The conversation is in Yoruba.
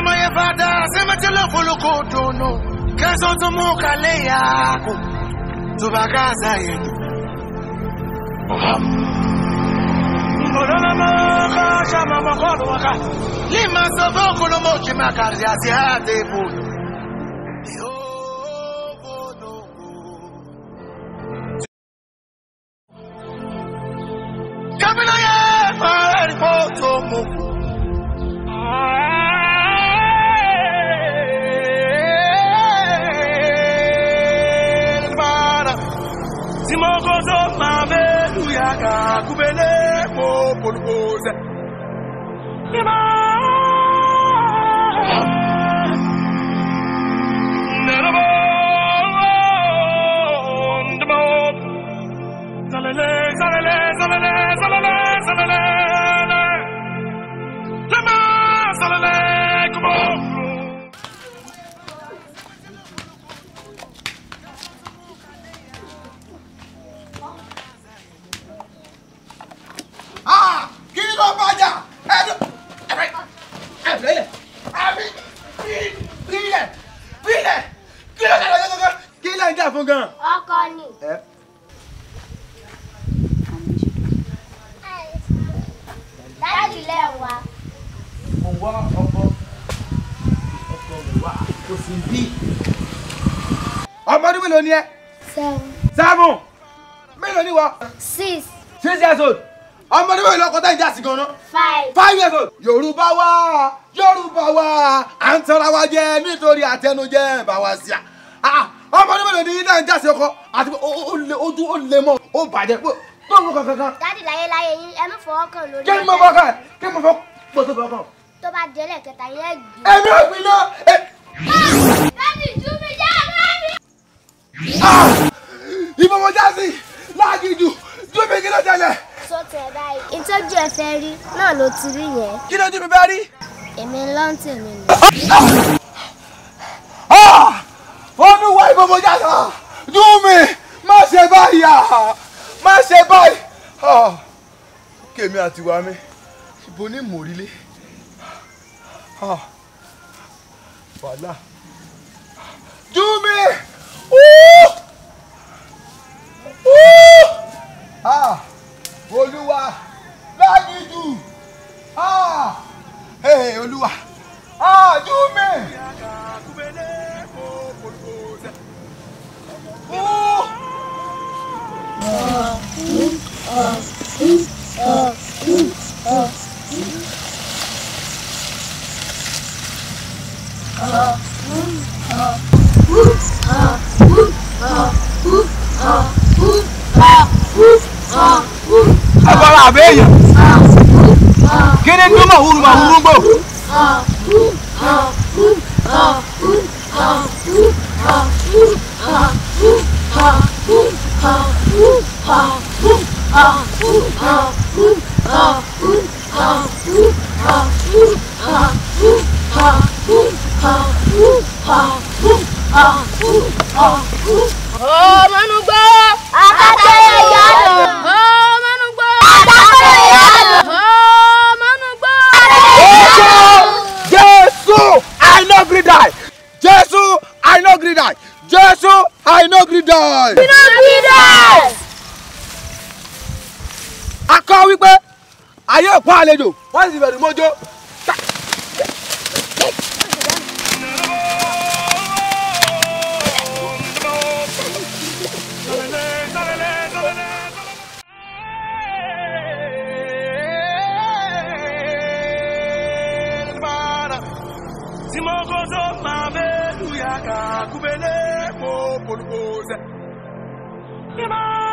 Samaye fada, sematelo fulukoto no. Kazo tumuka leyaku. Tubakaza yetu. Morana shama makolo waka. Lima soboko no mochi makazi asiate puno. Kamina ye fari poto mu. Simokozo mame uyaga kubele mo polgoze. Nima. Nerabo. Ndabo. Zalele zalele zalele zalele zalele. Lema zalele kubo. Ọmọdún mélòó ni ẹ? 7. 7. Mélòó ni wọ? 6. 6 years old. Ọmọdún mélòó lọkọ tẹ́ ń jà sí gan-an? 5. 5 years old. Yorùbá wa, à ń tanra wa jẹ nítorí àtẹnujẹ bá wa sí à. Ọmọdún mélòó ni tẹ́ ń jà sí ọkọ àti ojú ó lè mọ́ ó bàjẹ́ tó ń mú kankan. Daddy láyé yín ẹ má fọwọ́ kàn lórí. Kí ni mo fọ́ kàn? Kí ni mo fọ́ pọ̀ tó fọ́ kàn? Tó bá délẹ̀ kẹta yẹn gbé. Èmi ò gbin náà. Daddy jú mi já rẹ́mi. Ìfọwọ́jásí lágìjù dúbí kí ló tẹ̀lé. Sọ tẹ̀ báyìí. Ìtọ́jú ẹ fẹ́ rí náà ló ti rí yẹn. Kí ló dúbí bẹ́ẹ̀ rí? Èmi ń lọ́n tèmi ni. Olúwa ìfọwọ́jásí dúbí má ṣe báyìí má ṣe báyìí. Kèmi àti wa mi ibo ní mòrílé. Wàhálà. Dúbí. Olúwa lágìjù. Olúwa. Dúbí. Agora abelha. Querendo uma urumbo. Oh, Manugbo! Akataya yalo! Oh, Manugbo! Akataya yalo! Oh, Manugbo! Jesus, I no gree die. Jesus, I no gree die. Jesus, I no gree die. We no gree die. Akọ wípé ayé òpó àlejò wọ́n sì bẹ̀rù mọ́jọ́. Simokozo mame uyaga kubele mo polgoze. Nima.